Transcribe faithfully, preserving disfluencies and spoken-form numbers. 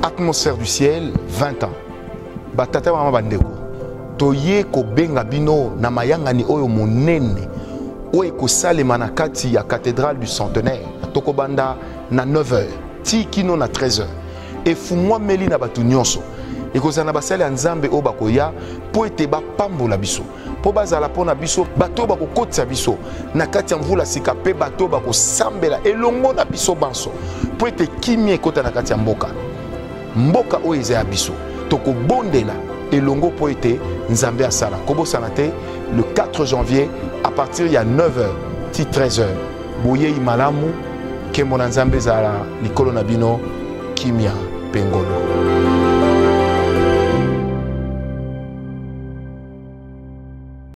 Atmosphère du ciel, vingt ans. Batata mama bandeko. Toye ko benga bino na mayangani oyo monene. Oye ko sale manakati ya cathédrale du centenaire. Toko banda na neuf heures. Ti kino na treize heures. Et fumwa meli na batu nyonso. Et kozana basale nzambe o bakoya po ete ba pambola biso. Po bazala pona biso bato bako kotsa biso na kati ya mvula sika pe bato bako sambela elongo na biso banso. Po ete kimie kota na kati ya mboka. Mboka o eza ya biso. Toko bondela elongo po ete nzambe asala. Kobo sanate le quatre janvier à partir ya neuf heures ti treize heures. Boye imalamu ke mona nzambe zala likolo na bino kimia pengolo.